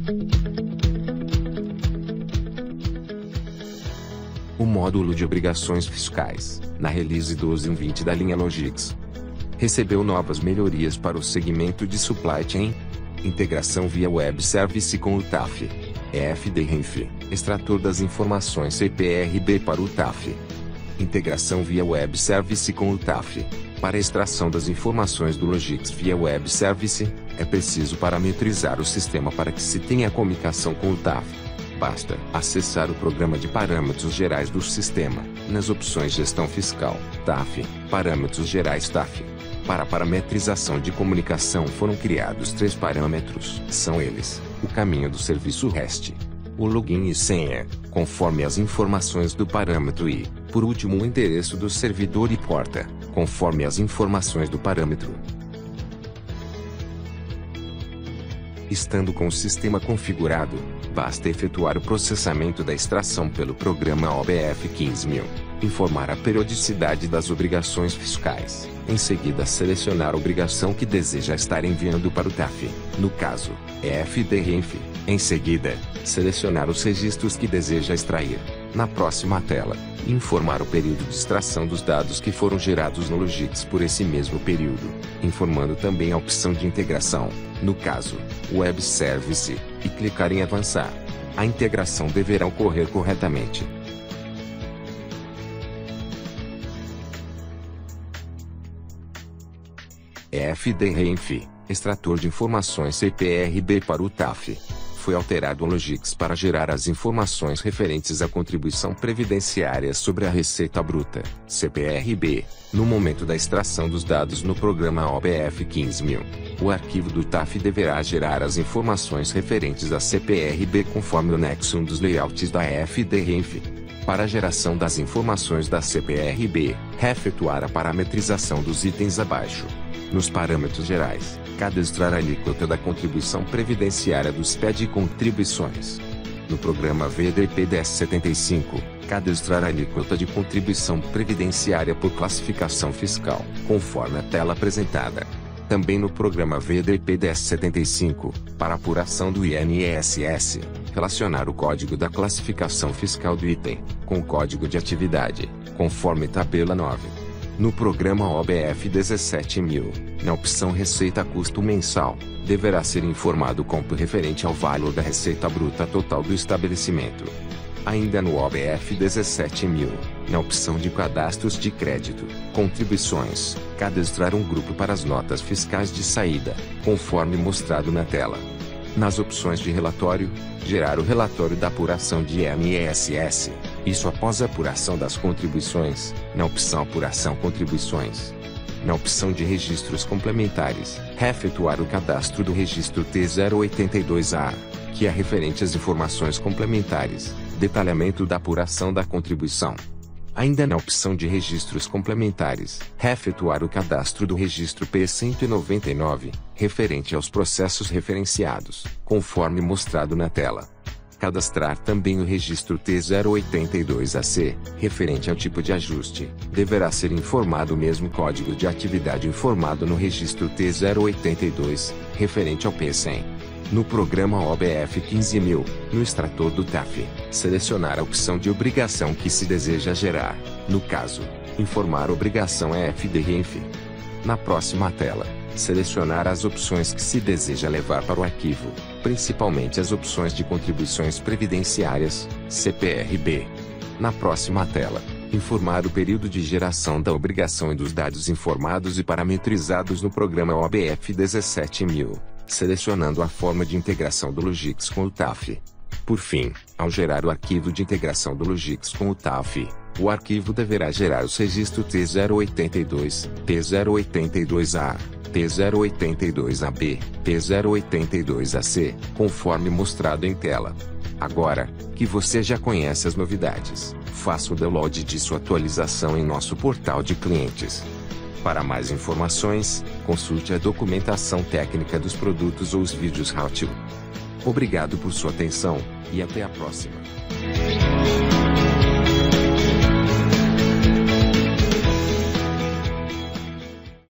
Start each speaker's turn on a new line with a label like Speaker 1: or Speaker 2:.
Speaker 1: O módulo de obrigações fiscais, na Release 12.20 da linha Logix, recebeu novas melhorias para o segmento de Supply Chain. Integração via Web Service com o TAF. EFD-REINF, extrator das informações CPRB para o TAF. Integração via Web Service com o TAF. Para a extração das informações do Logix via Web Service, é preciso parametrizar o sistema para que se tenha comunicação com o TAF. Basta acessar o programa de parâmetros gerais do sistema, nas opções Gestão Fiscal, TAF, Parâmetros Gerais TAF. Para a parametrização de comunicação foram criados 3 parâmetros. São eles: o caminho do serviço REST, o login e senha, conforme as informações do parâmetro e, por último, o endereço do servidor e porta, conforme as informações do parâmetro. Estando com o sistema configurado, basta efetuar o processamento da extração pelo programa OBF 15000, informar a periodicidade das obrigações fiscais, em seguida selecionar a obrigação que deseja estar enviando para o TAF, no caso, EFD-REINF, em seguida, selecionar os registros que deseja extrair, na próxima tela, informar o período de extração dos dados que foram gerados no Logix por esse mesmo período, informando também a opção de integração, no caso, Web Service, e clicar em Avançar. A integração deverá ocorrer corretamente. EFD-REINF, extrator de informações CPRB para o TAF. Foi alterado o Logix para gerar as informações referentes à contribuição previdenciária sobre a receita bruta, CPRB, no momento da extração dos dados no programa OBF 15000. O arquivo do TAF deverá gerar as informações referentes à CPRB conforme o anexo 1 dos layouts da EFD-REINF. Para a geração das informações da CPRB, efetuar a parametrização dos itens abaixo. Nos parâmetros gerais, cadastrar a alíquota da contribuição previdenciária do SPE de contribuições. No programa VDP 1075, cadastrar a alíquota de contribuição previdenciária por classificação fiscal, conforme a tela apresentada. Também no programa VDP 1075, para apuração do INSS, relacionar o código da classificação fiscal do item, com o código de atividade, conforme tabela 9. No programa OBF 17000, na opção Receita Custo Mensal, deverá ser informado o campo referente ao valor da receita bruta total do estabelecimento. Ainda no OBF 17000, na opção de Cadastros de Crédito, Contribuições, cadastrar um grupo para as notas fiscais de saída, conforme mostrado na tela. Nas opções de relatório, gerar o relatório da apuração de INSS, isso após a apuração das contribuições, na opção Apuração Contribuições. Na opção de Registros Complementares, efetuar o cadastro do registro T082A, que é referente às informações complementares, detalhamento da apuração da contribuição. Ainda na opção de Registros Complementares, efetuar o cadastro do registro P199, referente aos processos referenciados, conforme mostrado na tela. Cadastrar também o registro T082AC, referente ao tipo de ajuste, deverá ser informado o mesmo código de atividade informado no registro T082, referente ao P100. No programa OBF 15000, no extrator do TAF, selecionar a opção de obrigação que se deseja gerar, no caso, informar a obrigação EFD-REINF. Na próxima tela, selecionar as opções que se deseja levar para o arquivo, principalmente as opções de contribuições previdenciárias, CPRB. Na próxima tela, informar o período de geração da obrigação e dos dados informados e parametrizados no programa OBF 17000. Selecionando a forma de integração do Logix com o TAF. Por fim, ao gerar o arquivo de integração do Logix com o TAF, o arquivo deverá gerar os registros T082, T082A, T082AB, T082AC, conforme mostrado em tela. Agora, que você já conhece as novidades, faça o download de sua atualização em nosso portal de clientes. Para mais informações, consulte a documentação técnica dos produtos ou os vídeos how-to. Obrigado por sua atenção, e até a próxima.